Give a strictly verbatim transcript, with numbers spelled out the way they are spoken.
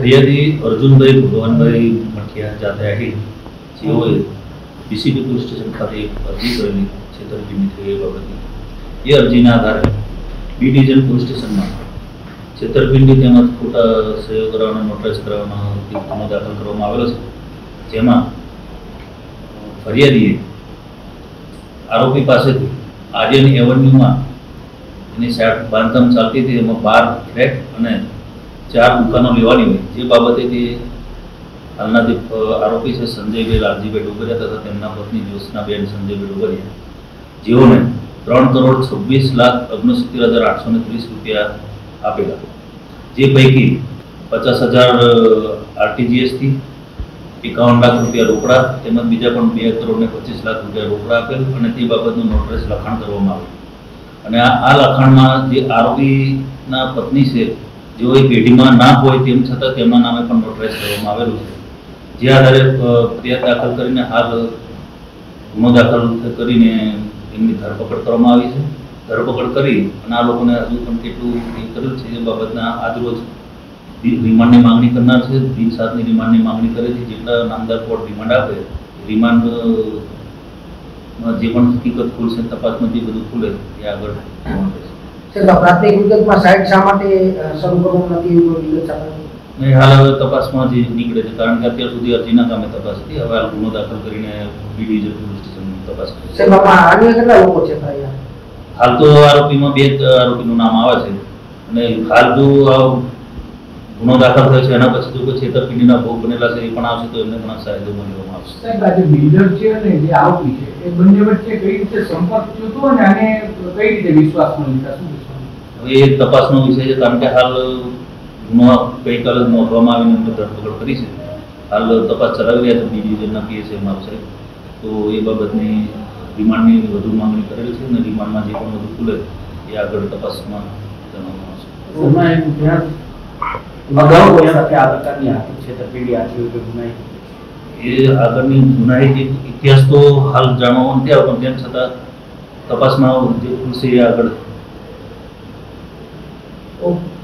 ફરિયાદી અર્જુનભાઈ ભગવાનભાઈ મઠિયા જાતે આહિર જેઓએ બીસીપી પોલીસ સ્ટેશન ખાતે એક અરજી કરેલી છેતરપિંડી થઈ એ બાબતની એ અરજીના આધારે બી ડિવિઝન પોલીસ સ્ટેશનમાં છેતરપિંડી તેમજ ખોટા સહયો કરાવવાનો નોટિસ કરાવવાનો ગુનો દાખલ કરવામાં આવેલો છે, જેમાં ફરિયાદીએ આરોપી પાસેથી આર્યન એવન્યુમાં એની સાઈડ બાંધકામ ચાલતી હતી, એમાં બાર ફ્લેટ અને ચાર દુકાનો લેવાની હોય, જે બાબતે તે હાલના જે આરોપી છે સંજયભાઈ લાલજીભાઈ ડોગરિયા તથા તેમના પત્ની જ્યોત્સનાબેન સંજયભાઈ ડોગરિયા, જેઓને ત્રણ કરોડ છવ્વીસ લાખ ઓગણસિત્તેર હજાર આઠસો ને ત્રીસ રૂપિયા આપેલા, જે પૈકી પચાસ હજાર આરટીજીએસથી એકાવન લાખ રૂપિયા રોકડા તેમજ બીજા પણ બે કરોડ ને પચીસ લાખ રૂપિયા રોકડા આપેલ અને તે બાબતનું નોટિસ લખાણ કરવામાં આવ્યું. અને આ લખાણમાં જે આરોપીના પત્ની છે જેઓ એ પેઢીમાં ના હોય તેમ છતાં તેમના નામે પણ નોટિસ કરવામાં આવેલું છે, જે આધારે ફરિયાદ દાખલ કરીને હાલ ગુનો દાખલ કરીને એમની ધરપકડ કરવામાં આવી છે. ધરપકડ કરી અને આ લોકોને હજુ પણ કેટલું એ કરેલ છે એ બાબતના આજરોજ રિમાન્ડની માંગણી કરનાર છે. દિન સાતની રિમાન્ડની માંગણી કરેલી, જેટલા નામદાર કોર્ટ રિમાન્ડ આપે રિમાન્ડ જે પણ હકીકત ખુલશે તપાસમાં જે બધું ખુલે એ આગળ પ્રાથમિક વિગતમાં સાઇટ શા માટે શરૂ કરવું નથી એવું વિગત નહીં. હાલ હવે તપાસમાં જે નીકળે છે, કારણ કે અત્યાર સુધી અરજીના કામે તપાસ હતી, હવે હાલ ગુનો દાખલ કરીને બી ડિવિઝન પોલીસ સ્ટેશનની તપાસ કરી. અન્ય કેટલા લોકો છે? હાલ તો આરોપીમાં બે આરોપીનું નામ આવે છે અને હાલ જો ગુનો દાખલ થયો છે એના પછી જો કોઈ છેતરપિંડીના ભોગ બનેલા છે એ પણ આવશે તો એમને પણ સાયદોમાં લેવામાં આવશે. સાહેબ, આ જે બિલ્ડર છે અને જે આરોપી છે એ બંને વચ્ચે કઈ રીતે સંપર્ક થયો હતો અને આને કઈ રીતે વિશ્વાસમાં લીધા? શું હવે એ તપાસનો વિષય છે, કારણ કે હાલ ગુનો ગઈકાલે નોંધવામાં આવીને એમને ધરપકડ કરી છે. હાલ તપાસ ચલાવી રહ્યા છે બી ડિવિઝનના પીએસઆઈ મારું સાહેબ, તો એ બાબતની રિમાન્ડની વધુ માંગણી કરેલી છે અને રિમાન્ડમાં જે પણ વધુ ખુલે એ આગળ તપાસમાં જણાવવામાં આવશે. અગાઉ કોઈ સાથે આ પ્રકારની આર્થિક છેતરપિંડી આચરી કે ગુનાહિત એ આગળની ગુનાહિત ઇતિહાસ તો હાલ જાણવા નથી આવ્યો, પણ તેમ છતાં તપાસમાં જે ખુલશે એ આગળ